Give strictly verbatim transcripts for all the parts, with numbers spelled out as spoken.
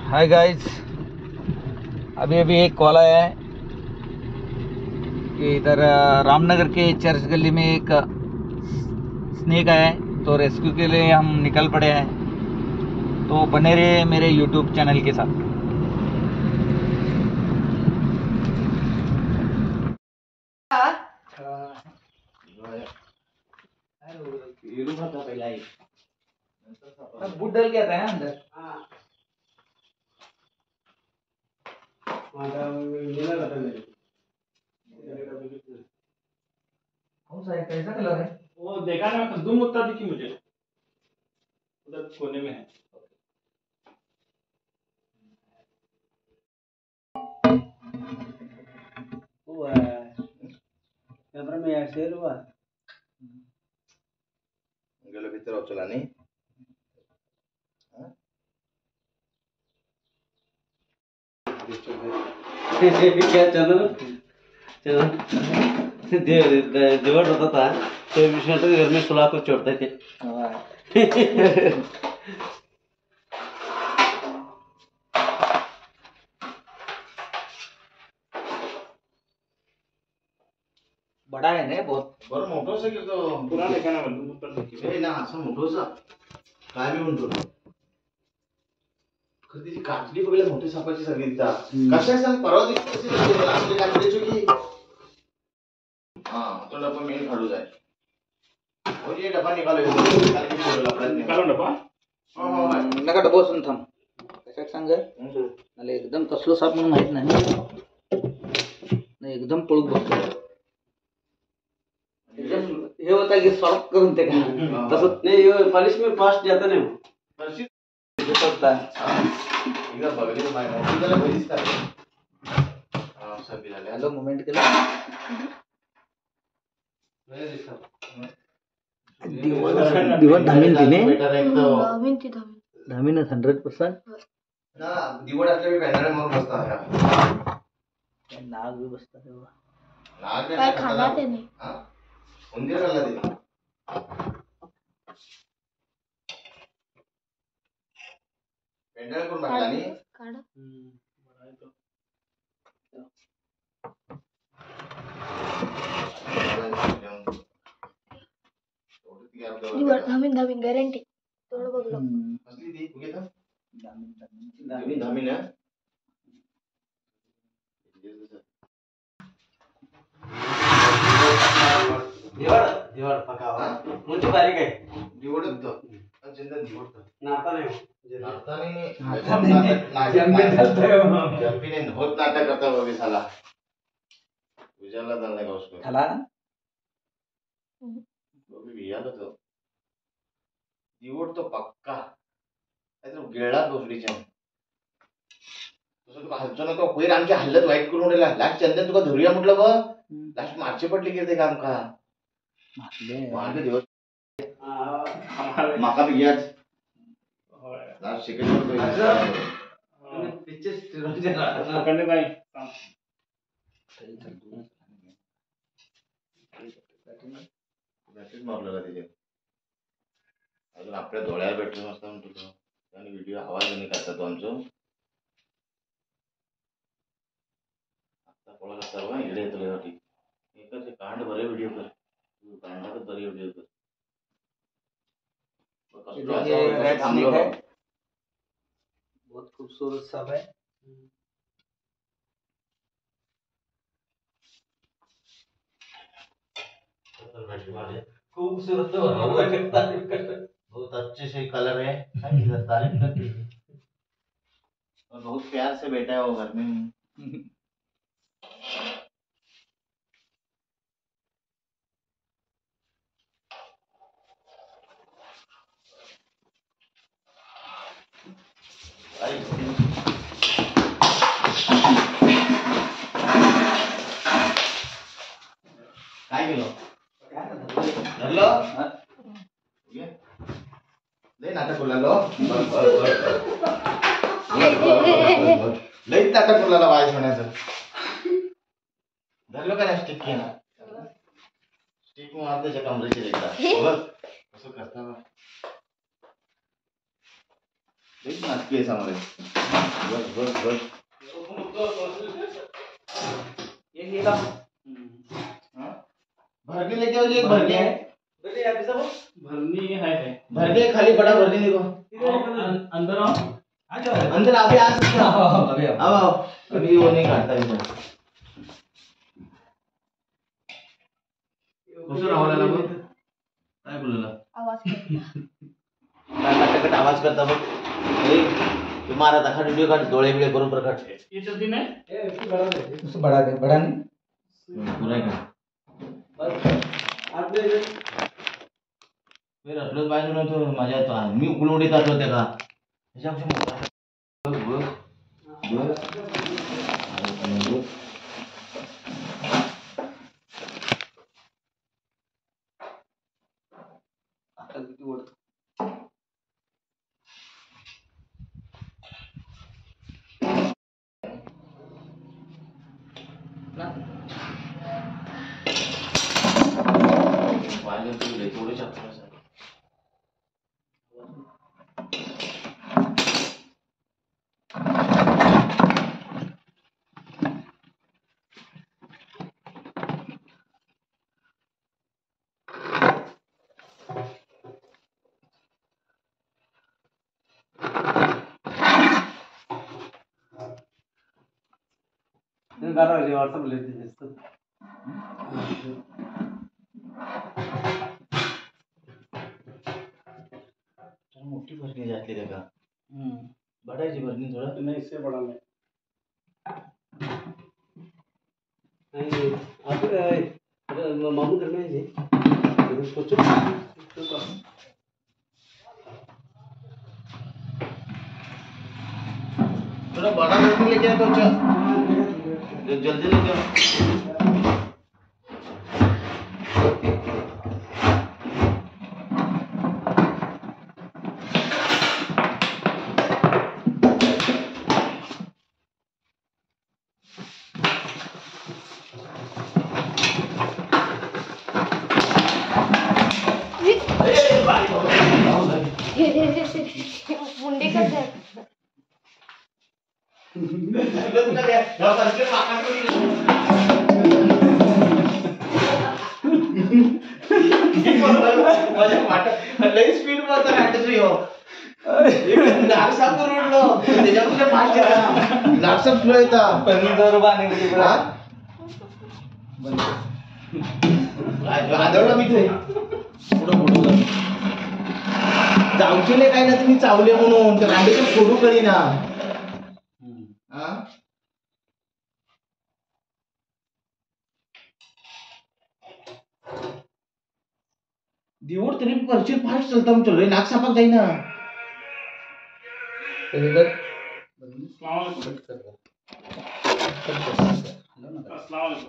Hi guys, अभी अभी एक कॉल आया है कि इधर रामनगर के चर्च गली में एक स्नेक आया है, तो रेस्क्यू के लिए हम निकल पड़े हैं। तो बने रहे मेरे यूट्यूब चैनल के साथ। बूट डल गया था अंदर। कौन सा है, कैसा कलर है? वो देखा ना, खजूम उत्ता दिखी मुझे, उधर कोने में है। हुआ कैमरा में ऐड शेयर हुआ गेलो भीतर चला नहीं क्या चैनल चैनल जोड़ होता था तो मिशन तो घर में सुला को छोड़ते थे। बड़ा है ना बहुत, बरं मोठो से की तो पुरा देखा ना, खजूम उत्ता दिखी ए ना असं मोठोसा काय मी म्हणतो खरं तिची काचली बघायला मोठी सापाची सगळी ता कशा सांग परवा दिवशी आपली काचली चुकी हां तो डब्बा मी काढू जाय और ये डब्बा निकालो काल की फोटो आपल्याला निकालो डब्बा। हां हां नका डबा बसून थांब, कशात सांग मला एकदम कसलं साप म्हणून माहित नाही नाही एकदम पळूक बसतो एकदम हे होता की सॉल्व करून ते का तसं नाही ये पॉलिश में फास्ट जाता नहीं परशी होता एकदा बघले तर माहिती मोठी झाली बरीच काय हां सब झाले हॅलो मोमेंट केला दिवस दिवस धामीन तिने बेटर एक तो धामीन ती धामीन धामीन हंड्रेड पर्सेंट ना दिवड असले पॅनल मारून बसता है नाग भी बसता तेव्हा नाग काय खाल्ला त्याने हां उंदीर खाल्ला ते पेंडल करून टाकला आणि काढ दिवड धामीन धामीन गॅरंटी थोडं बघलो कसली ती उगे तर धामी धामी ना दिवाड़ दिवाड़ पकावा मुझे बारीक है दिवडत तो चंदन दिवडत नाता नहीं नाता नहीं जंपी जंपी ने बहुत नाटक करता वो भी साला उजाला डालने का उसको खाला वो भी बिया तो दिवड तो पक्का ऐसे गेळा गोसडीच्या तसं तुका हलचो ना तो कोयर आमची हल्लत वाईट करून उडला लास्ट चंदन तुका धरूया म्हटलं ब लास्ट मार्चे पडली की ते काम का मारले दिवस माका भी याच लास्ट सेकंड वर पिक्चर्स जरा पकडले नाही बॅटरीच मारलेला तिथे अजून आपल्या डोळ्याला बॅटरी नसता म्हणतो तो आणि व्हिडिओ आवाज नाही काढता तो आमचो आता कोणाला सर्व इकडे येतो लेवाटी एकच कांड बरे व्हिडिओ कर कांडाच बरे व्हिडिओ कर बहुत खूबसूरत सांप है। खूबसूरत बहुत अच्छे से कलर है तारीफ करती है और बहुत प्यार से बैठा है वो घर में काय केलं धरलं लय नाटक बोललो लय नाटक बोलला वाईस म्हणायचं धरलो का नाही स्टिक केला स्टिक मार त्याच्या कमरेची एकदा कसं करता लय नाटकी आहे सामोरे बस बस बस ये ये का हाँ भरनी लेके आओ जी, एक भरनी है बेटे यहाँ पे सब भरनी है है भरनी है, खाली बड़ा भरनी देखो अं- अंदर आओ आ जाओ अंदर अभी आ सकते हो अभी आओ। अब आओ अभी वो नहीं काटता इधर कसं राहावं लागलं बघ काय बोलला आवाज करता. टकटक आवाज करता बघ ए तू मारा दाखा व्हिडिओ काढ डोळे बिळे करून प्रकट ये चलती नहीं उसको बढ़ा दे बढ़ा नहीं पुरा का मी रटलोच पाहिजे नव्हतो माझ्या तो मी उकलवडीत आलो त्या का ह्याच्यापेक्षा मोठा बघ बघ बघ अरे बघ. आता किती ओढ पाहिजे तू लय थोडं शकतो गाना व्हाट्सअप लेते हैं मोठी भरणी घातली रे का बडायची भरणी थोडं नहीं इससे बड़ा नहीं नहीं अब मामू घर में जी सोचो थोड़ा बड़ा भरणी लेके आ तो चल जल्दी लेके आओ मुंडी कसं आहे लई स्पीड मध्ये काढतोय हो लाटसा करून उडलो त्याच्यापेक्षा फास्ट आहे लाटसा फ्लो येता पन्नी दो रुपये आने की हा आदळला मी ते पुढं पुढं जाऊचेले काय ना तुम्ही चावले म्हणून ते रांडेचं सोडू करी ना हा दिवड तरी परचीर फास्ट चलता मी चलो नाक सापाक जाई ना अस्सलाम वालेकुम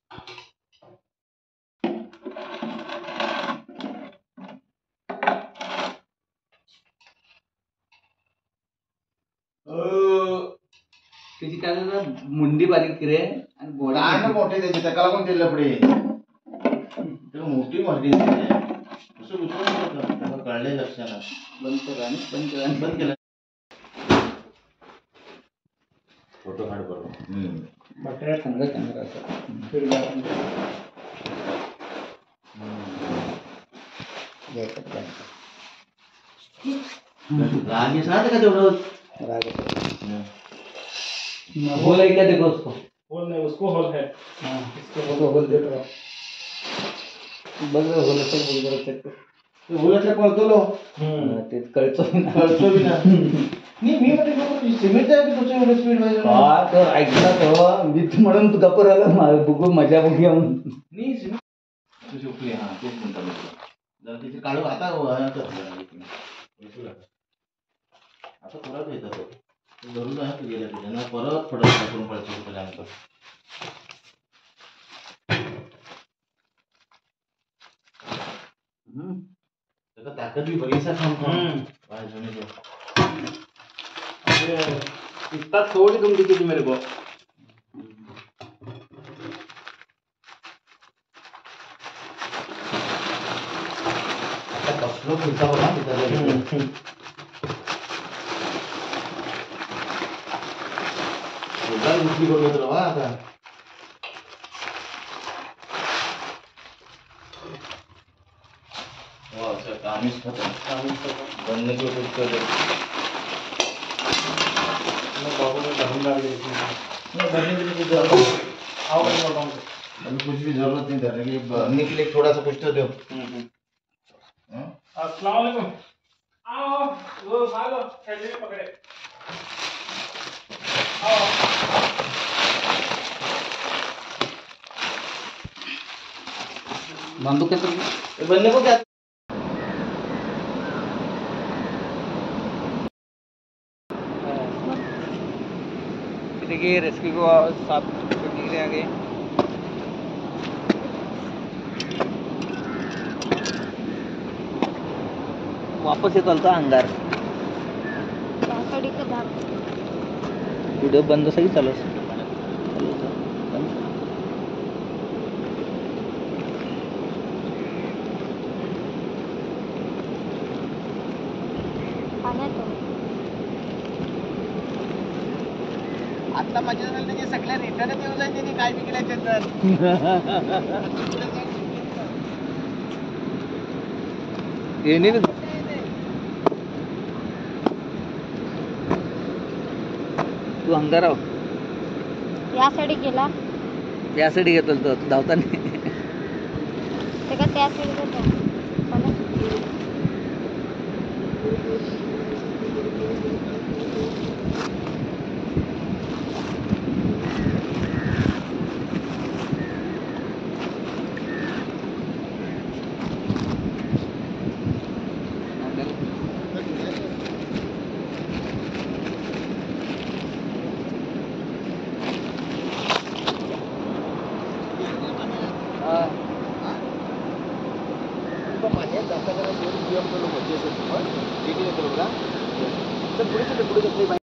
त्याची काय झालं मुंडी बारीक रे आणि गोळा काय ना मोठे त्याचे त्याला पण ते लपडे त्याला मोठी मारली असं उचलून त्याला कळले लक्षाला बंद करा आणि बंद करा आणि बंद केलं फोटो काढ बरोबर बटाटा चांगला कॅमेरा असा फिर रागेश ना का तेवढं होल है क्या देखो उसको होल नहीं उसको होल है हाँ इसको वो होल देखो बघ होल असेल बोल बरं चेक बोलतलं पळतो लो ते कळतो ना कळतो बी ना मी मी मध्ये सिमेंट आहे की तुझं एवढं स्पीड पाहिजे हा तर ऐकला तो मी म्हणून तू गप्प राहिला बघू मजा बघूया म्हणून मी सिमेंट तुझी उपली हा तेच म्हणतो मी जर तिथे काढू आता आता परत येतात तो धरून आहे तू गेला त्याच्यानं परत पडत करून पळतो त्यानंतर त्याचा ताकद भी बरीसा काम हम्म काय जमेल ये इतना थोड़ी तुम दिखी थी मेरे को आता कसलो फिरता बघा तिथं जोरदार उठली करून येतो बा आता. वा सर कामीच खतम. कामीच खतम. बनने को कुछ कर दे. मैं बाबू ने धर्म डाल दी इसमें. नहीं बनने के लिए कुछ जरूरत नहीं. आओ मैं बताऊं. अभी कुछ भी जरूरत नहीं धरने की. बनने के लिए थोड़ा सा कुछ तो दो. हाँ? अस्सलाम वालेकुम. आओ वो भागो थैली में पकड़े. आओ. बांधू कैसे? ये बनने को क्या? देखिए रेस्क्यू को साथ छोड़ने के लिए आ गए. वापस येतो आलता अंगार. त्यासाठीचं भाग. व्हिडिओ बंद सगळी चालू असते. चालू होतं. बंद. पाण्यात आता माझ्या झालं सगळ्या रिटर्न येऊन जाईल त्यांनी काय विकल्याचे तर. येणे तू अंगाराव यासाठी गेला. यासाठी घेतो तो धावताना. ते का त्यासाठी गेला. जाता करा दोन नियम लोक होते. ठीक आहे. पुढे पुढे